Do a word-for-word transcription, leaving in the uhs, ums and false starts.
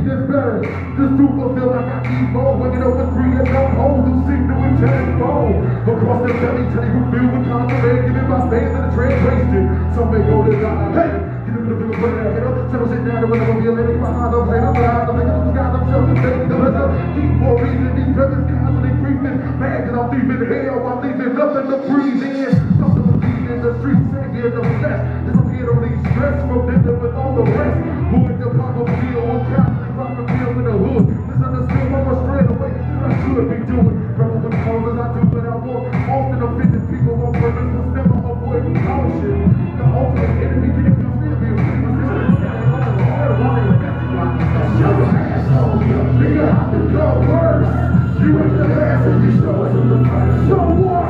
gets better. This super feel like I keep more. Waking up with three and dumb hoes who seem to intend phone. Across the belly, telling you feel with contraband. Giving my fans in the translation. Some may go to God. Hey, get them to feel put it out. Get up, settle sit down, and when I'm gonna be behind the plane. I'm behind the plane. I'm got themselves and taking the letter. Keep for a reason. These brothers constantly creeping. Mad that I'm leaving hell while leaving nothing to breathe in. Something to breathe in the streets. Saying in the flesh. This I'm here to release stress from dealing with all the rest. Who in the proper field will constantly proper field in the hood. Misunderstood, I'm a straight away. I should be doing. Rebel with clothes I do what I want. Often offended people on purpose. But never avoiding caution. The ultimate enemy didn't feel free to be a free resistance. Shut your ass on you. Nigga, how to go worse. You ain't the last and you show us in the first. So what?